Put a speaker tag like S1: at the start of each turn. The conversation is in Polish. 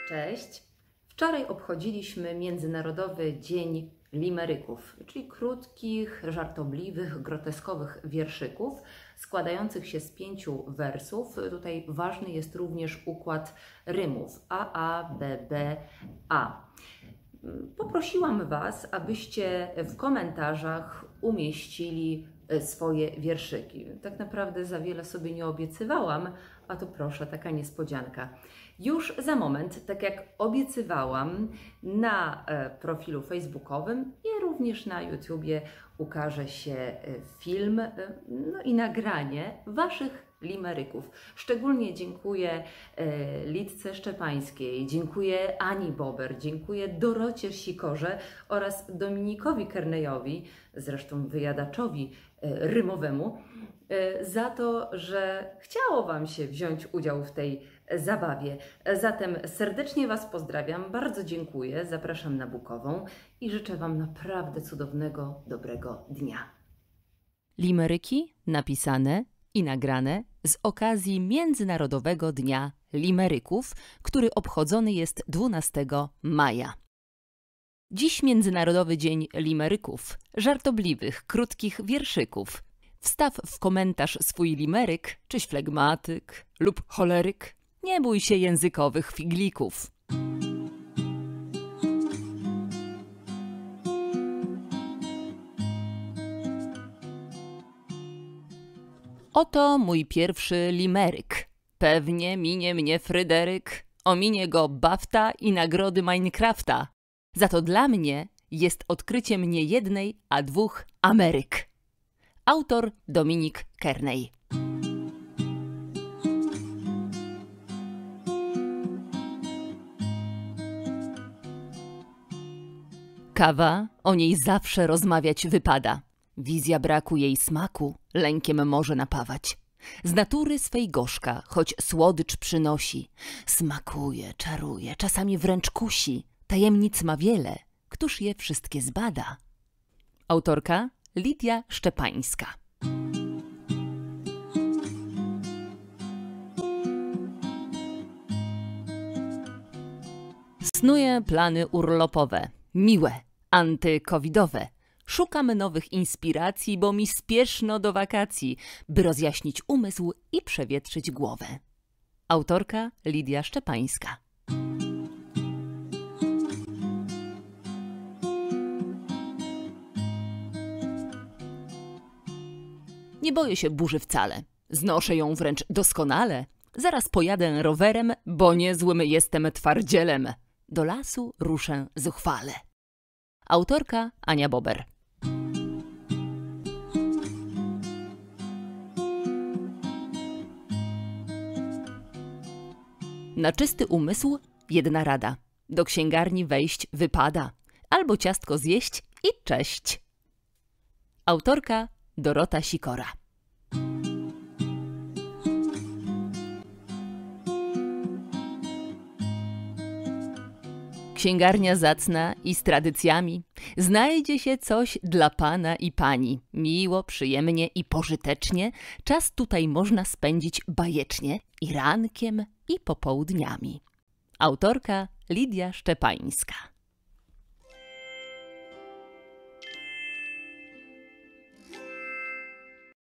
S1: Cześć! Wczoraj obchodziliśmy Międzynarodowy Dzień Limeryków, czyli krótkich, żartobliwych, groteskowych wierszyków składających się z 5 wersów. Tutaj ważny jest również układ rymów A, B, B, A. Poprosiłam Was, abyście w komentarzach umieścili swoje wierszyki. Tak naprawdę za wiele sobie nie obiecywałam, a to proszę, taka niespodzianka. Już za moment, tak jak obiecywałam, na profilu facebookowym i również na YouTubie ukaże się film, no i nagranie Waszych limeryków. Szczególnie dziękuję Lidce Szczepańskiej, dziękuję Ani Bober, dziękuję Dorocie Sikorze oraz Dominikowi Kernejowi, zresztą wyjadaczowi rymowemu, za to, że chciało Wam się wziąć udział w tej zabawie. Zatem serdecznie Was pozdrawiam, bardzo dziękuję, zapraszam na Bukową i życzę Wam naprawdę cudownego, dobrego dnia.
S2: Limeryki napisane i nagrane z okazji Międzynarodowego Dnia Limeryków, który obchodzony jest 12 maja. Dziś Międzynarodowy Dzień Limeryków, żartobliwych, krótkich wierszyków. Wstaw w komentarz swój limeryk, czyś flegmatyk lub choleryk. Nie bój się językowych figlików. Oto mój pierwszy limeryk. Pewnie minie mnie Fryderyk, ominie go Bafta i nagrody Minecrafta. Za to dla mnie jest odkryciem nie jednej, a 2 Ameryk. Autor Dominik Kernej. Kawa, o niej zawsze rozmawiać wypada. Wizja braku jej smaku lękiem może napawać. Z natury swej gorzka, choć słodycz przynosi. Smakuje, czaruje, czasami wręcz kusi. Tajemnic ma wiele, któż je wszystkie zbada? Autorka Lidia Szczepańska. Snuję plany urlopowe, miłe, antykowidowe. Szukam nowych inspiracji, bo mi spieszno do wakacji, by rozjaśnić umysł i przewietrzyć głowę. Autorka Lidia Szczepańska. Nie boję się burzy wcale, znoszę ją wręcz doskonale. Zaraz pojadę rowerem, bo niezłym jestem twardzielem. Do lasu ruszę zuchwale. Autorka Ania Bober. Na czysty umysł jedna rada. Do księgarni wejść wypada. Albo ciastko zjeść i cześć. Autorka Dorota Sikora. Księgarnia zacna i z tradycjami. Znajdzie się coś dla pana i pani. Miło, przyjemnie i pożytecznie. Czas tutaj można spędzić bajecznie i rankiem, i popołudniami. Autorka Lidia Szczepańska.